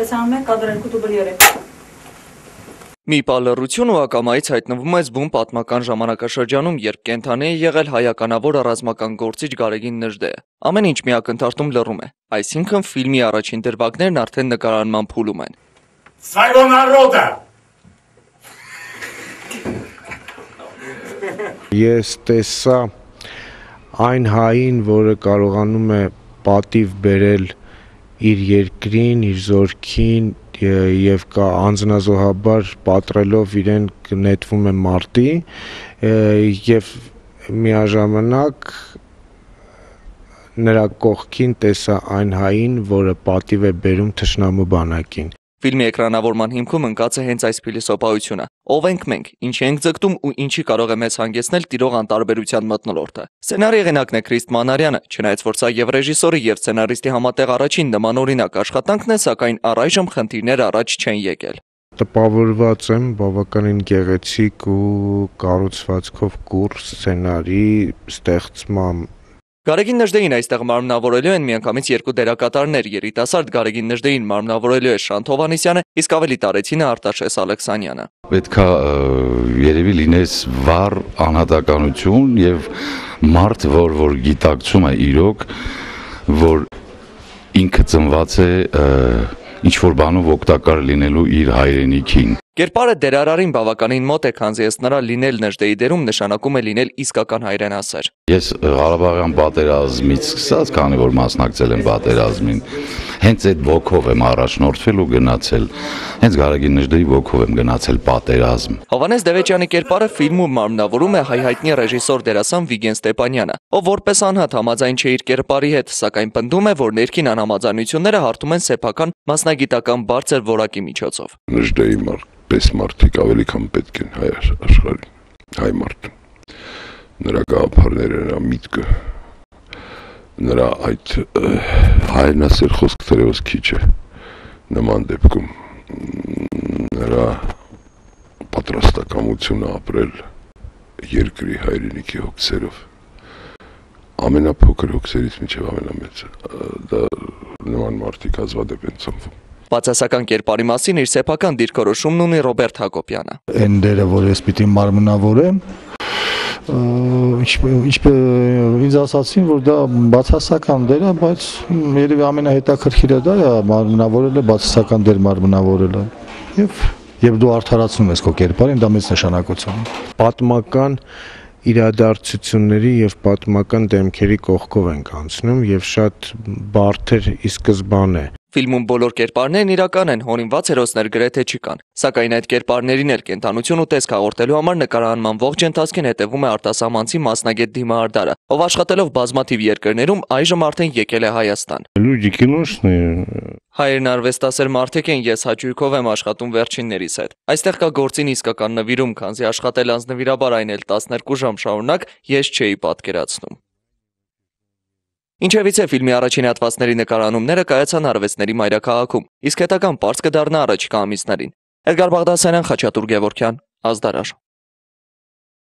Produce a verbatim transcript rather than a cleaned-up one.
Տեսանում եք կադրեր կուտուբր երեք։ Մի պալառություն ու ակամայից հայտնվում է զբուն պատմական ժամանակաշրջանում, երբ կենդանի է եղել հայականավոր ռազմական գործիչ Գարեգին Նժդեհը։ Ամեն ինչ մի ակնթարթում լռում է, այսինքն ֆիլմի առաջին դրվագներն արդեն նկարանման փուլում են։ Своего народа! Ես տեսա այն հային, որը կարողանում է պատիվ բերել իր երկրին, իր զորքին եւ կա անձնազոհաբար պատրելով իրեն կնետվում է մարտի եւ միաժամանակ նրա կողքին տեսա այն հային, որը պատիվ է բերում թշնամու բանակին։ Ֆիլմի էկրանավորման հիմքում ընկած է հենց այս փիլիսոփայությունը. ով ենք մենք, ինչ ենք ձգտում ու ինչի կարող է մեզ հանգեցնել տիրող անտարբերության մթնոլորտը։ Սցենարի հեղինակն է Քրիստ Մանարյանը, չնայած որ սա եւ ռեժիսորի եւ սցենարիստի համատեղ առաջին նմանօրինակ աշխատանքն է, սակայն առայժմ խնդիրներ առաջ չեն եկել։ Տպավորված եմ բավականին գեղեցիկ ու կառուցվածքով կուռ սցենարի ստեղծման։ Գարեգին Նժդեհին այստեղ մարմնավորելու են միանգամից երկու դերակատարներ, երիտասարդ Գարեգին Նժդեհին մարմնավորելու է Շանթ Հովհաննիսյանը, իսկ ավելի տարեցինը Արտաշես Ալեքսանյանը։ Պետք է երևի լինես վառ անհատականություն եւ մարդ, որ որ գիտակցում է իրոք, որ ինքը ծնված է ինչ որ բանով օգտակար լինելու իր հայրենիքին։ Կերպարը դերարարին բավականին մոտ է, քանզի ըստ նրա լինել Նժդեհի դերում նշանակում է լինել իսկական հայրենասեր։ Ես Ղարաբաղյան պատերազմից սկսած, քանի որ մասնակցել եմ պատերազմին, հենց այդ ոգով եմ առաջնորդվել ու գնացել։ Հենց Գարեգին Նժդեհի ոգով եմ գնացել պատերազմ։ Հովհաննես Դևեճյանի կերպարը ֆիլմում մարմնավորում է հայհայտնի ռեժիսոր դերասան Վիգեն Ստեփանյանը, ով որպես անհատ համաձայն չէ իր կերպարի հետ, սակայն պնդում է, որ ներքին անհամաձայնությունները հարթում են սեփական մասնագիտական բարձր որակի միջոցով։ Նժդեհի մարդ պես մարդիկ ավելի քան պետք են հայ աշխարհին, հայ մարդ։ Նրա գաղափարները, նրա միտքը, նրա այդ հայրենասեր խոսքը թերևս քիչ է նման դեպքում, նրա պատրաստակամությունը ապրել երկրի հայրենիքի հոգսերով, ամենափոքր հոգսերից մինչև ամենամեծը, դա նման մարդիկ հազվադեպ են ծնվում։ Բացասական կերպարի մասին իր սեփական դիրքորոշումն ունի Ռոբերտ Հակոբյանը։ Այն դերը, որ ես պիտի մարմնավորեմ, ինչպես ինձ ասացին, որ դա բացասական դեր է, բայց երևի ամենահետաքրքիրը դա է մարմնավորելը, բացասական դեր մարմնավորելը։ Եվ եւ դու արդարացնում ես քո կերպարին, դա մեծ նշանակություն ունի։ Պատմական իրադարձությունների եւ պատմական դեմքերի կողքով ենք անցնում եւ շատ բարդ ի սկզբանե։ Ֆիլմում բոլոր կերպարներն իրական են, հորինված հերոսներ գրեթե չկան, սակայն այդ կերպարներին էլ կենթանություն ու տեսք հաղորդելու համար նկարահանման ողջ ընթացքին հետևում է արտասահմանցի մասնագետ Դիմահարդարը, ով աշխատելով բազմաթիվ երկրներում այժմ արդեն եկել է Հայաստան։ Люди киношные. Հայերն արվեստասեր մարդիկ են, ես հաճույքով եմ աշխատում վերջիններիս հետ։ Այստեղ կա գործին իսկական նվիրում, քանզի աշխատել անձնվիրաբար այն էլ տասներկու ժամ շարունակ ես չէի պատկերացնում։ Ինչևից է ֆիլմի առաջին հատվածների նկարանումները կայացան արվեստների մայրաքաղաքում, իսկ հետագան պարզ կդառնա առաջիկա ամիսներին։ Էդգար Բաղդասարյան, Խաչատուր Գևորգյան, Ազդարար։